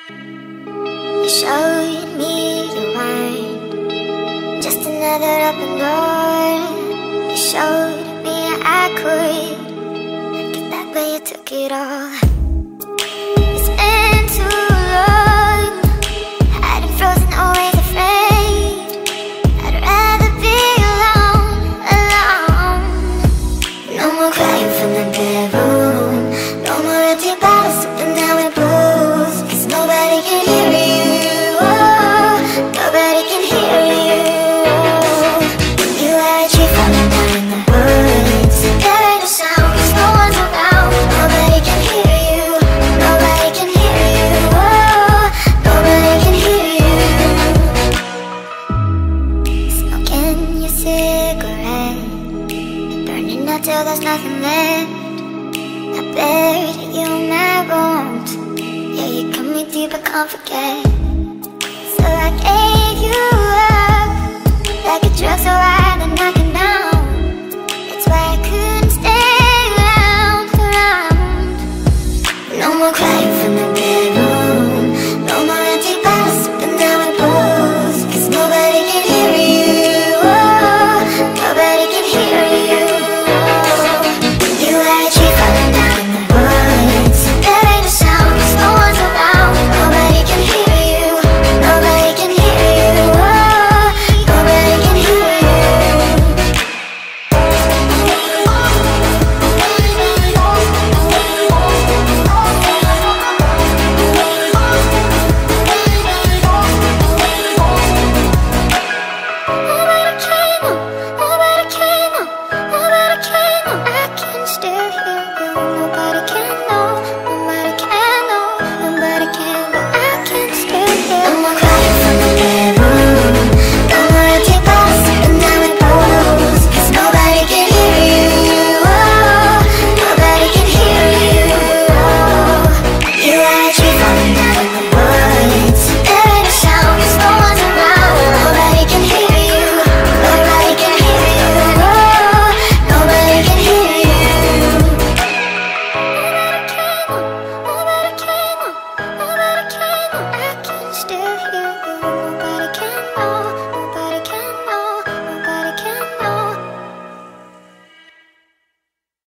You showed me your mind, just another open door. You showed me I could get back, but you took it all. It's been too long, hiding frozen, always afraid. I'd rather be alone, alone. No more crying from the bedroom, no more empty bottles sipping down with booze. 'Cause nobody can hear you, oh, nobody can hear you. You are a tree falling down in the woods. There ain't no sound 'cause no one's around. Nobody can hear you, nobody can hear you, oh, nobody can hear you. Smoking your cigarette, burning out till there's nothing left. I buried you in my bones. Yeah, you cut me deep, I can't forget. So I gave you up like a drug so high that I